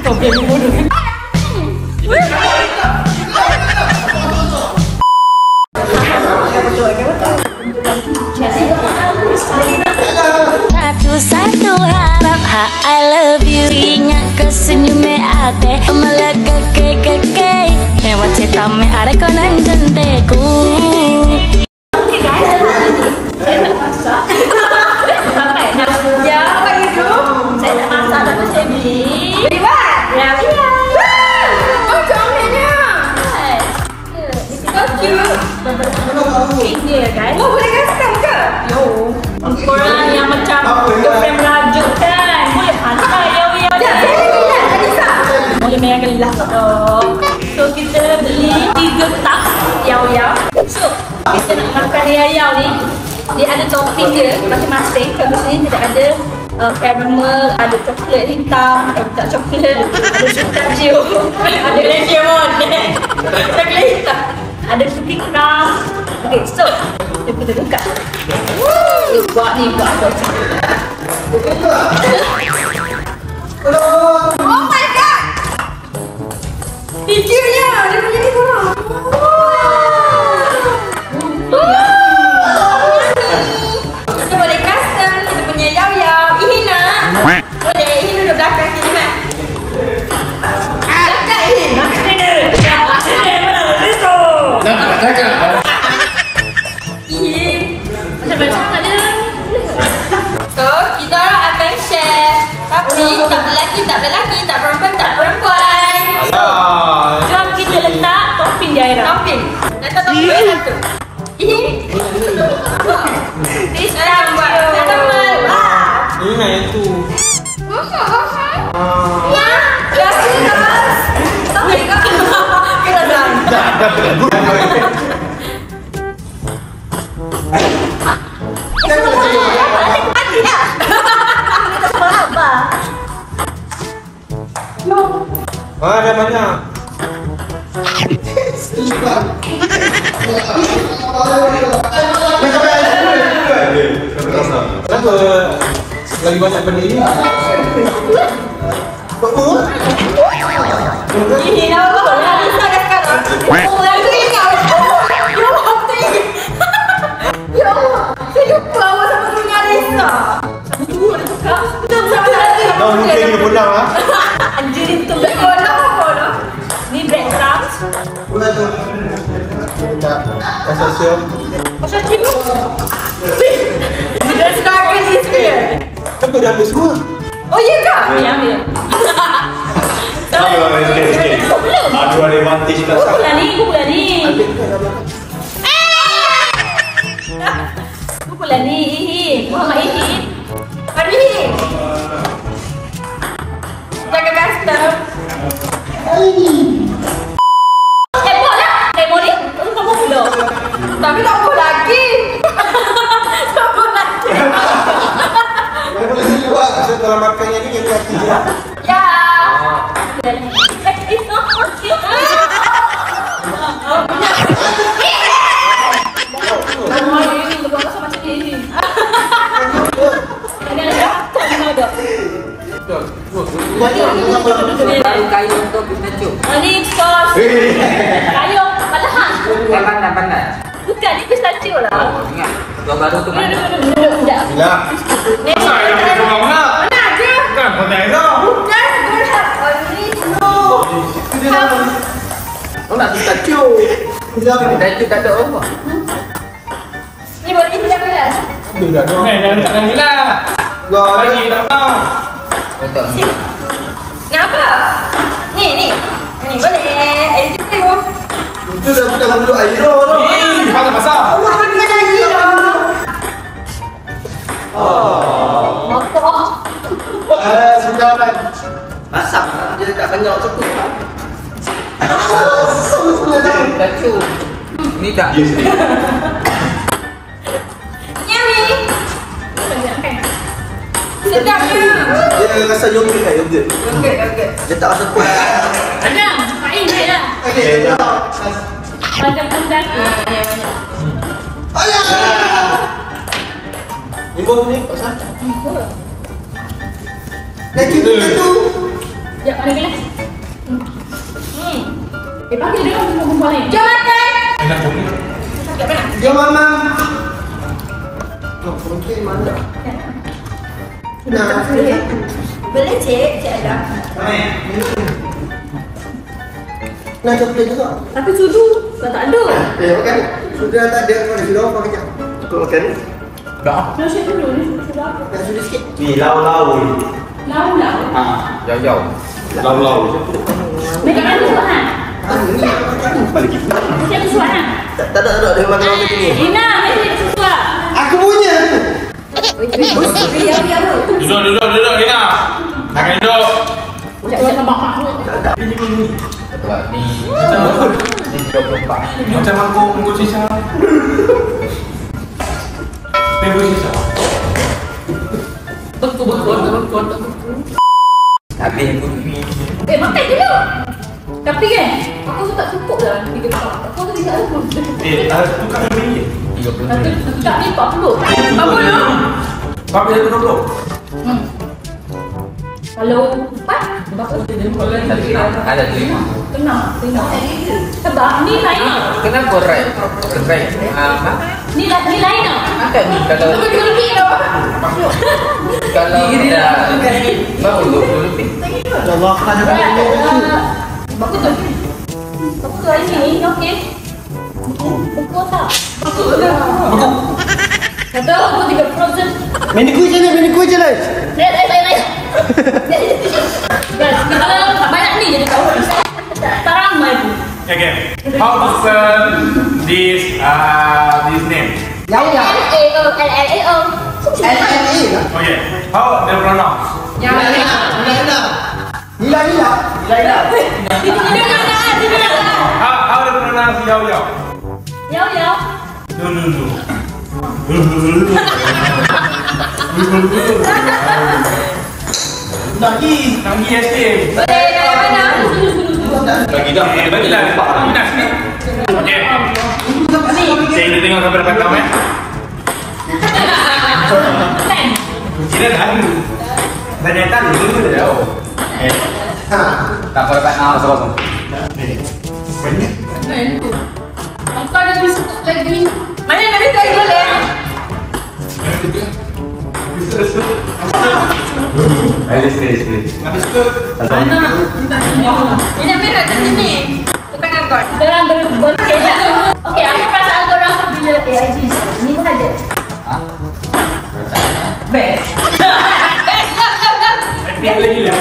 Okey, ni bodoh. Satu-satu harap I love you. Ingat kesenyumnya ate Melaka keke Hewan cetam ada konan jenteku. Saya tak masak. Sampai nak kerja pagi tu. Saya tak masak tapi saya beli. Beli what? Ya, beli. Oh, comelnya. So cute. Pink dia kan? Oh, boleh custom ke? Yo. Korang yang macam girlfriend merajuk kan? Boleh hantar yaw-yaw dia. Boleh main gelas dong. So kita beli 3 tak yaw-yaw. So kita nak makan yaw-yaw ni, dia ada topping dia masing-masing. Contoh sini tidak ada caramel, ada coklat hitam, tak coklat, ada pistachio, ada lemon, coklat hitam, ada cookie crumb. Okay, so kita buka. Buat ni, buat apa? Oh my god! Fikirnya, dia punya ni korang. Kita boleh custom, kita punya yaw-yaw. Ihina. Boleh, Ihina duduk belakang sini kan? Belakang Ihina. Nak cakap. Macam-macam tak ada. So, kita orang akan share. Tapi, tak lelaki, tak lelaki, tak perempuan, tak perempuan. Jom kita letak topping di air. Topping. Letak topping satu. Ini. This one buat caramel. Ini nak yang tu. Ya, biasa guys. Topping kau. Kita dah. Dah berlalu. Ada banyak. Kenapa lagi banyak benda ni? Ini nama apa? Bisa dah sekarang. Oh, lagu ini awak. Ya Allah, ya Allah. Saya lupa awak sama dunia Risa. Sama tu ada cakap. Kita bersama lagi. Kau mungkin dia pulang lah. Anjir itu betul apa lah? Ni breadcrumbs. Pulang tu. Pasal siap. Pasal cium. Dia sekarang ni sekali. Kenapa dah habis semua? Oh iya kah? Ya ambil. Sikit-sikit. Ada advantage kat sana. Bukan ni, bukan ni. Bukan ni, Ihim. Muhammad Ihim. Mari Ihim. Jaga custom. Tembok lah. Tembok ni. Kamu pula. Tapi tak apa lagi. Tak apa lagi. Mana boleh sini buat? Saya dalam makan yang ni yang hati je. Ya. It's not okay. Kayu untuk pistachio. Ini sos. Kayu malahan. Pandai. Bukan, ini pistachio lah. Oh, ingat. Dua baru tu mana? Tidak. Bila? Saya nak pergi rumah mana? Mana ada? Kan, pandai tau. Bukan, berhak original. Oh, nak pistachio. Pistachio tak ada apa. Ni boleh kita dah belas. Dah ada. Jangan tak lagi lah. Lagi tak tahu. Betul. Kenapa? Ni boleh. Itu Itu dah bukan lalu air tu. Ih, pasal-pasal. Allah makan lagi dah. Sudah kan. Masak. Dia tak banyak cukup. Pistachio. Ni tak. Ya sendiri. Yummy. Sedap ke? Dia rasa yogurt kan, yogurt. Okey. Dia tak rasa kuat. Ada, main je lah. Okey, dah. Macam pendat. Ayah! Ni bom ni, pasal? Lagi tu. Ya, mana gila? Pakai dia kan perempuan lain. Jom makan. Enak banget. Sakit mana? Jom mama. Oh, mungkin mana? Nah, Boleh cik ada. nah coklat juga. Tapi sudu, tak ada. Kan sudah tak ada kalau sudah apa kejap. Kalau makan Dah. Nasi dulu ni sudah apa? dah sudah sikit. Ni lau-lau ni. Lau. Jauh-jauh. Lau-lau. Mereka ada suara. Ini makan balik kita. Mesti ada suara. Tak ada dia makan macam ni. Ina, mesti ada suara. Aku punya. Duduk, Ina. Makan duduk. Jangan bapak. Ni ni 24. Macam mangkuk sisa. Tengok sisa. Betul. Habis aku ni. Makan dulu. Tapi kan, aku tu tak cukup lah 3 pak. Aku tu tidak ada pun. Tukar RM1. 30. Tak ni 40. 40. Berapa dia duduk? Kalau 4, berapa? Ada 5. Tenang. Sebab ni lain lah. Kenapa right? Right. Ni lain lah. Angkat ni kalau Aku jual lebih tau. kalau dah baru 20 lebih. Allah kan Bagus tu. Bagus tu hari ni, okey. Buku tak? Kata aku 30%. Menu je lah. Lain. Guys, kita banyak ni jadi tahu. Tak ramai pun. Okay. How to spell this name? L-A-O. Okay. How they pronounce? Hila. How they pronounce Yao? Yao. No. Nagi escape. Bagi dah. Ina sini. Okay. Saya nak tengok gambar belakang Sini dah. Banyak dulu dah. Tak dapat nak kosong. Kau ada biskuit lagi. Mana nak biskuit boleh? Ayo sekali. Mana? Ini merah kat sini. Bukan angkot. Dalam berkejap. Okey, aku perasaan korang bila AIG. Ni pun ada. Best. Lagi lah.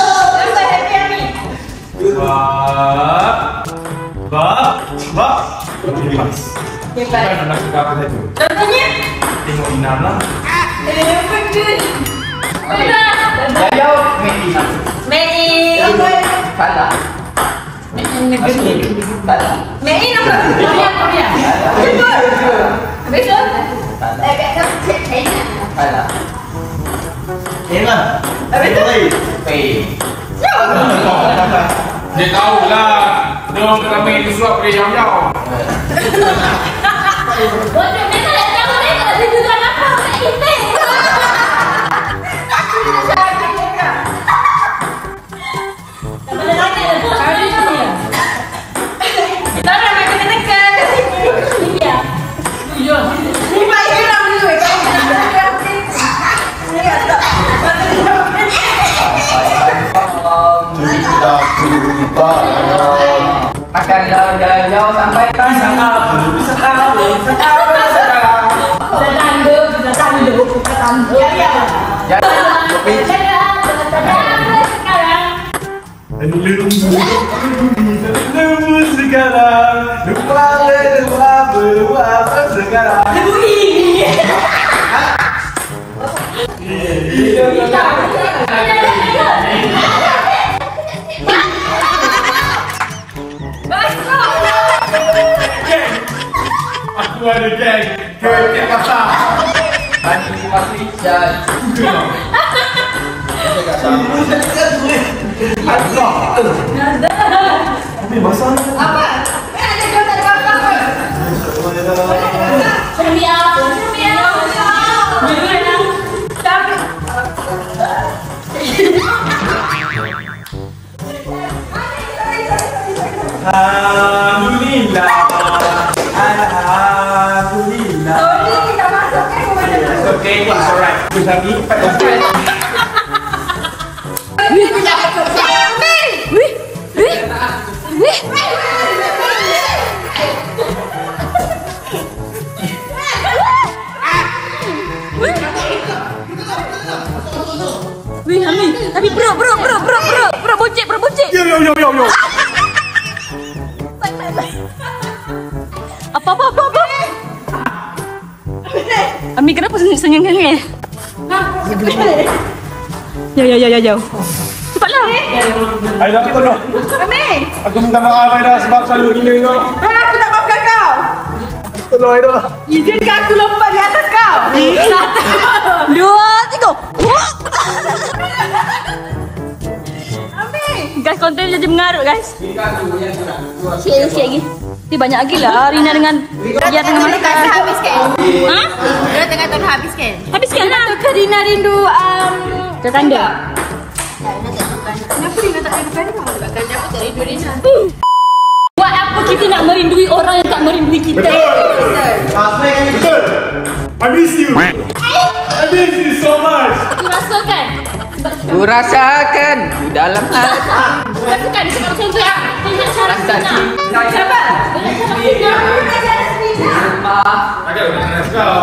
Ba. Hebat. Nak cakap apa saja? Contohnya? Tengok Ina lah. Betul. Jauh Mei. Mei. Salah. Salah. Mei nombor. Korea. Betul. Betul. Salah. Betul. Pei. Dia tahu lah. Dia orang ramai itu suap dia Yao. Bodoh, mereka tak tahu mereka ada tujuan apa kat kita. Akan jauh sampai Aku ada geng. Kerja pasar. Bani masih jalan. Alhamdulillah. Alhamdulillah. Sorry, kita masuk kan? It's okay, it's alright. Terus lagi. Wih, Ami, tapi bro, buncit. Yo. Apa? Ami, kenapa senyum-senyum? Ya. Cepatlah. Aida, aku tolong. Ami. Aku minta maaf Aida sebab selalu gila kau. Aku tak maafkan kau. Tolong Aida. Izinkan aku lompat di atas kau. 1, 2, 3. Ami. Guys, konten jadi mengarut guys. Sikit lagi. Ini banyak lagi lah Rina dengan dia tengah makan. Habis kan? Hah? Dia tengah tahun habis kan? Habis kan lah. Rina rindu tetangga. Kenapa Rina tak rindu kan? Sebabkan dia tak rindu Rina. Buat apa kita nak merindui orang yang tak merindui kita? Betul. I miss you. I miss you so much. Aku rasakan. Ku rasakan di dalam hati. Rasakan cakap macam tu ya. Banyak cara Rasa Rina. cinta. Sabar. Banyak cara Rina. Ada nak kau.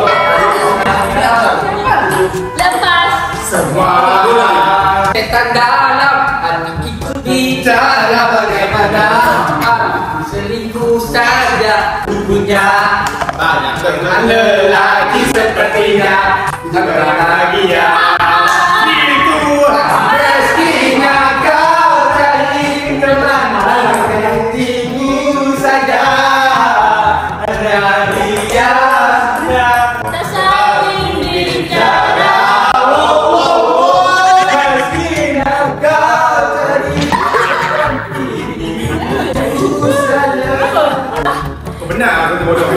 Lepas. Semua Setan dalam hati ikuti cara bagaimana aku selingkuh saja. Punya banyak teman lelaki sepertinya. Jangan bahagia. Mestinya kau cari teman hatimu saja. Ada dia. Tak saling bicara. Mestinya kau cari hatimu saja. Kau benar aku tu bodoh.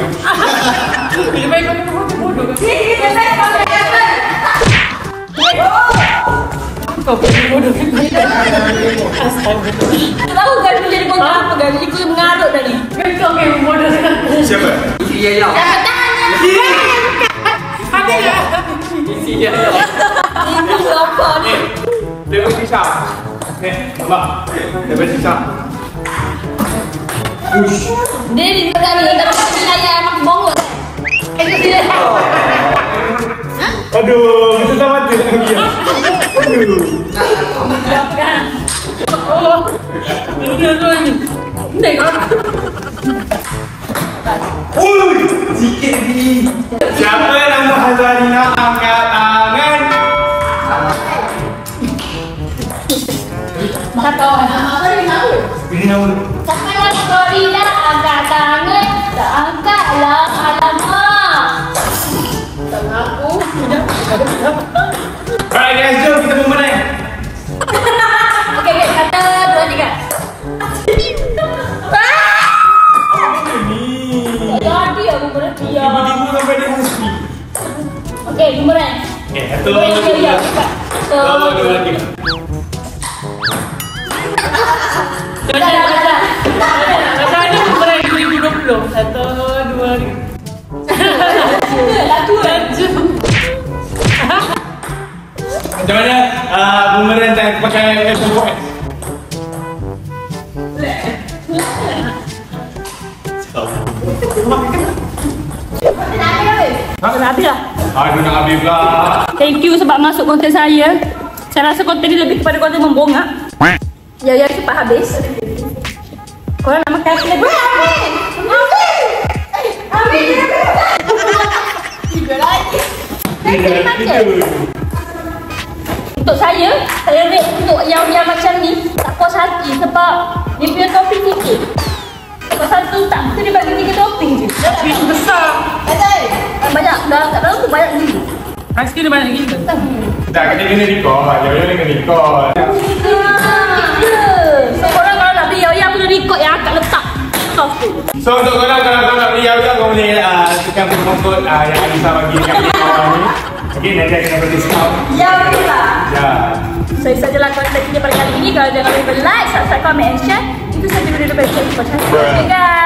Tahu kan dia jadi bodoh apa kan? Ikut mengarut tadi. Kau yang bodoh. Siapa? Iya ya. Isi dia ya. Ini apa ni? Dia bersisap. Abang. Dia bersisap. Dia di dekat ni. Kalau kau wilayah emang bongok. Dia. Aduh, kita tak mati lagi. Aduh. Sikit ni. Siapa nama Hazarina angkat tangan? Satu. Ini nama. Siapa nak story dah angkat tangan. Tak angkatlah. Alamak. Aku. Alright guys, jom kita bermain. Okay, 1, 2, 3. Jadi aku berhenti ya. Tiba-tiba sampai dia mesti. Okay, bumerang. Okay, satu, Ya. dua, tiga. Ada bumerang 2020. 1, 2, 3. Laju. Macam mana bumerang tak pakai F4? Nak habis lah. Aduh nak habis pula. Thank you sebab masuk konten saya. Saya rasa konten ni lebih kepada konten membongak. Ya, cepat habis. Korang nak makan lagi? Amin! Tiga lagi. Saya makan. Untuk saya rate untuk yang macam ni tak puas hati sebab dia punya topping sikit. Sebab satu tak, kita dia bagi 3 topping je. Fish besar. Banyak, dah tu banyak gila. Ais kena banyak gila. Tak, kita kena record. Jauh-jauh kena record. So korang kalau nak beli yang boleh record yang akak letak. So untuk korang kalau korang nak beli yang kau boleh tekan kod yang Alisa bagi dekat bawah ni. Okay, nanti akan dapat discount. Ya, betul lah. Ya. So itu sajalah konten kita pada kali ini. Kalau jangan lupa like, subscribe, comment, and share. Itu saja video daripada saya. Terima kasih guys.